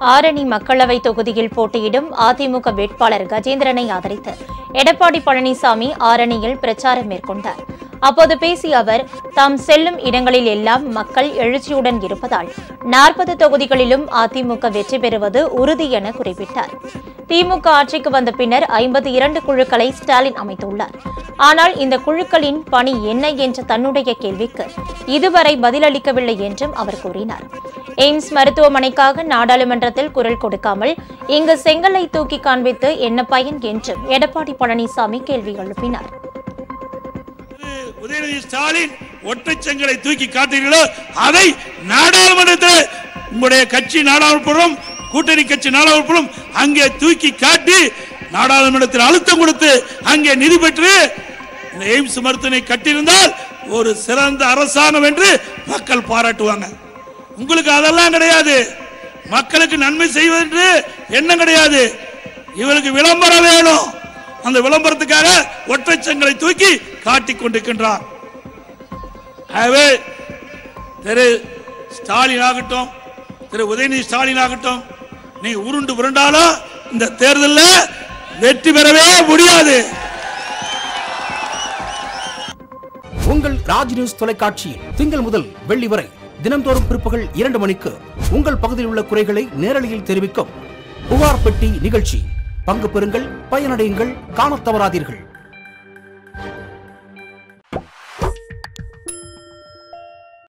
ஆரணி மக்களவை தொகுதியில் போட்டியிடும் அதிமுக வேட்பாளர் கஜேந்திரனை ஆதரித்து எடப்பாடி பழனிசாமி ஆரணியில் பிரச்சாரம் மேற்கொண்டார். அப்போது பேசிய அவர், தாம் செல்லும் இடங்களில் எல்லாம் மக்கள் எழுச்சியுடன் இருப்பதால் 40 தொகுதிகளிலும் அதிமுக வெற்றி பெறுவது உறுதி என குறிப்பிட்டார். திமுக ஆட்சிக்கு வந்த பின்னர் 52 குழுக்களை ஸ்டாலின் அமைத்துள்ளார். ஆனால் இந்த குழுக்களின் பணி என்ன என்ற தன்னுடைய கேள்விக்கு இதுவரை பதிலளிக்கவில்லை என்றும் அவர் கூறினார். எய்ம்ஸ் மருத்துவமனைக்காக நாடாளுமன்றத்தில் குரல் கொடுக்காமல் இங்கு செங்கலை தூக்கி காண்பித்து என்ன பயன் என்றும் எடப்பாடி பழனிசாமி கேள்வி எழுப்பினார். உதயநிதி ஸ்டாலின் ஒற்றை செங்கலை தூக்கி காட்டுகிறீர்களோ அதை நாடாளுமன்றத்தில் உங்களுடைய கட்சி நாடாளுமன்றம் கூட்டணி கட்சி நாடாளுமன்றம் அங்கே தூக்கி காட்டி நாடாளுமன்றத்தில் அழுத்தம் கொடுத்து அங்கே நிதி பெற்று இந்த எய்ம்ஸ் மருத்துவமனை கட்டியிருந்தால் ஒரு சிறந்த அரசாங்கம் என்று மக்கள் பாராட்டுவாங்க. உங்களுக்கு அதெல்லாம் கிடையாது. மக்களுக்கு நன்மை செய்வது எண்ணம் கிடையாது. இவருக்கு விளம்பரம் வேணும். அந்த விளம்பரத்துக்காக ஒற்றை செங்கலை தூக்கி காட்டிக் கொண்டிருக்கின்றார். ஆகவே திரு ஸ்டாலின் ஆகட்டும், திரு உதயநிதி ஸ்டாலின் ஆகட்டும், நீங்க உருண்டு புரண்டாலும் இந்த தேர்தலில் வெற்றி பெறவே முடியாது. உங்கள் ராஜ் நியூஸ் தொலைக்காட்சியில் திங்கள் முதல் வெள்ளி வரை தினந்தோறும் பிற்பகல் 2 மணிக்கு உங்கள் பகுதியில் உள்ள குறைகளை நேரலையில் தெரிவிக்கும் புகார் பெட்டி நிகழ்ச்சி. பங்கு பெறுங்கள், பயனடையுங்கள், காணத் தவறாதீர்கள்.